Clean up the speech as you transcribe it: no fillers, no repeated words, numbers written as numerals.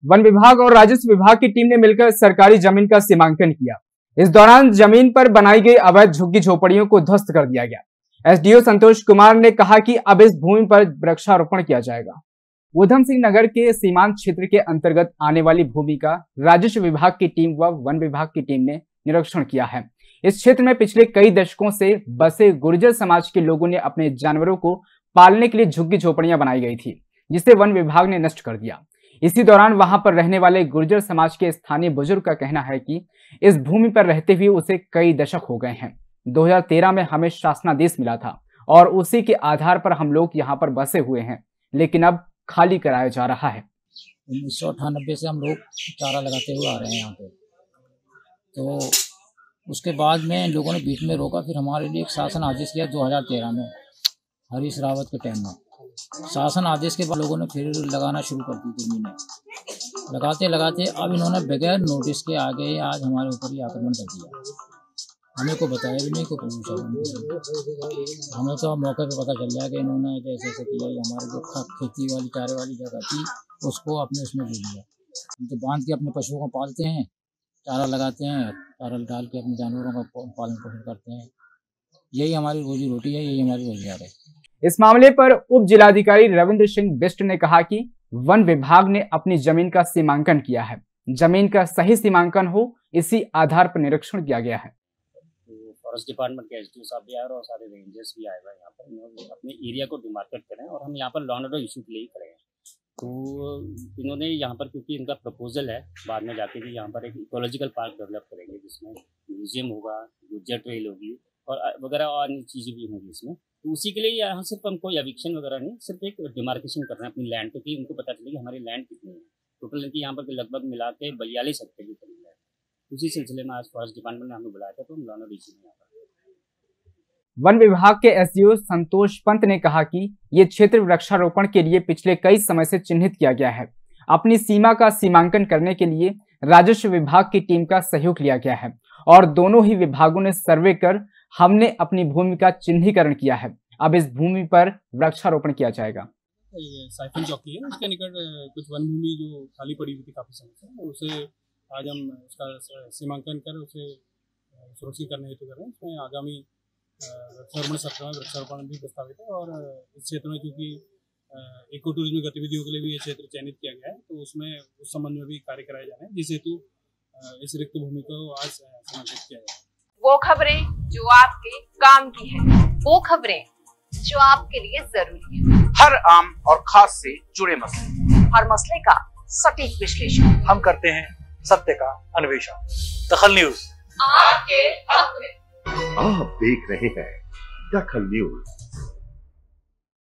One विभाग और राजस्व विभाग की टीम ने मिलकर सरकारी जमीन का सीमांकन किया। इस दौरान जमीन पर बनाई गई अवैध झुग्गी झोपड़ियों को ध्वस्त कर दिया गया। एसडीओ संतोष कुमार ने कहा कि अब इस भूमि पर वृक्षारोपण किया जाएगा। ऊधम सिंह नगर के सीमांत क्षेत्र के अंतर्गत आने वाली भूमि का राजस्व विभाग की टीम व वन विभाग की टीम ने निरीक्षण किया है। इस क्षेत्र में पिछले कई दशकों से बसे गुर्जर समाज के लोगों ने अपने जानवरों को पालने के लिए झुग्गी झोपड़ियां बनाई गई थी, जिसे वन विभाग ने नष्ट कर दिया। इसी दौरान वहां पर रहने वाले गुर्जर समाज के स्थानीय बुजुर्ग का कहना है कि इस भूमि पर रहते हुए उसे कई दशक हो गए हैं। 2013 में हमें शासनादेश मिला था और उसी के आधार पर हम लोग यहाँ पर बसे हुए हैं, लेकिन अब खाली कराया जा रहा है। 1998 से हम लोग चारा लगाते हुए आ रहे हैं यहाँ पे। तो उसके बाद में लोगों ने बीच में रोका, फिर हमारे लिए एक शासन आदेश किया 2013 में हरीश रावत के टाइम में। शासन आदेश के बाद लोगों ने फिर लगाना शुरू कर दी जमीनें। लगाते लगाते अब इन्होंने बगैर नोटिस के आगे आज हमारे ऊपर ही आक्रमण कर दिया। हमें को बताया भी नहीं, को पूछा हमें तो मौके पे पता चल गया कि इन्होंने जैसे ऐसे किया। हमारे जो खेती वाली चारे वाली जगह थी उसको अपने उसमें ले लिया। हम तो बांध के अपने पशुओं को पालते हैं, चारा लगाते हैं, चारा डाल के अपने जानवरों का पालन पोषण करते हैं। यही हमारी रोजी रोटी है, यही हमारी रोजगार है। इस मामले पर उप जिलाधिकारी रविंद्र सिंह बिष्ट ने कहा कि वन विभाग ने अपनी जमीन का सीमांकन किया है। जमीन का सही सीमांकन हो, इसी आधार पर निरीक्षण किया गया है। फॉरेस्ट डिपार्टमेंट के एसडीओ साहब भी आए और सारे रेंजर्स भी आए हुए हैं यहाँ पर। इन्होंने अपने एरिया को डिमार्केट करें और हम यहाँ पर लॉ एंड ऑर्डर इशू के लिए ही खड़े हैं। तो इन्होंने यहाँ पर, क्योंकि इनका प्रपोजल है बाद में जाके भी यहाँ पर एक इकोलॉजिकल पार्क डेवलप करेंगे, जिसमें म्यूजियम होगा, गुज्जर ट्रेल होगी और वगैरह और अन्य चीज़ें भी होंगी इसमें। तो उसी के लिए यहाँ सिर्फ हम कोई एविक्शन वगैरह नहीं, सिर्फ एक डिमार्केशन कर रहे हैं अपनी लैंड पे कि उनको पता चले कि हमारी लैंड कितनी है। टोटल इनकी यहाँ पर लगभग मिला के 42 हेक्टेयर की करीब है। उसी सिलसिले में आज फॉरेस्ट डिपार्टमेंट ने हमें बुलाया था, तो हम लॉ एंड ऑर्डर इशू में यहाँ पर। वन विभाग के एसडीओ संतोष पंत ने कहा कि ये क्षेत्र वृक्षारोपण के लिए पिछले कई समय से चिन्हित किया गया है। अपनी सीमा का सीमांकन करने के लिए राजस्व विभाग की टीम का सहयोग लिया गया है और दोनों ही विभागों ने सर्वे कर हमने अपनी भूमि का चिन्हीकरण किया है। अब इस भूमि पर वृक्षारोपण किया जाएगा। साइफन चौकी है, उसके निकट कुछ वन भूमि जो खाली पड़ी हुई थी काफी समय से, उसे आज हम उसका सीमांकन कर उसे सुरक्षित करने हेतु कर रहे हैं। उसमें आगामी वृक्षारोपण सत्र में वृक्षारोपण भी प्रस्तावित है और इस क्षेत्र में क्योंकि इको टूरिज्म गतिविधियों के लिए भी ये क्षेत्र चयनित किया गया है, तो उसमें उस संबंध में भी कार्य कराए जा रहे हैं, जिस हेतु इस रिक्त भूमि को आज समांकित किया जाए। वो खबरें जो आपके काम की है, वो खबरें जो आपके लिए जरूरी है, हर आम और खास से जुड़े मसले, हर मसले का सटीक विश्लेषण हम करते हैं, सत्य का अन्वेषण। दखल न्यूज आपके हक में। आप देख रहे हैं दखल न्यूज।